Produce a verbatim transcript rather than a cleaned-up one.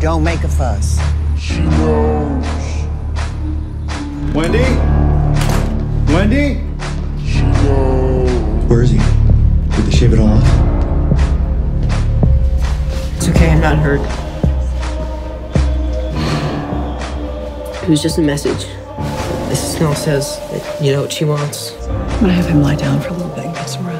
Don't make a fuss. She knows. Wendy? Wendy? She knows. Where is he? Did they shave it all off? It's okay, I'm not hurt. It was just a message. Missus Snell says that you know what she wants. I'm gonna have him lie down for a little bit and get some rest.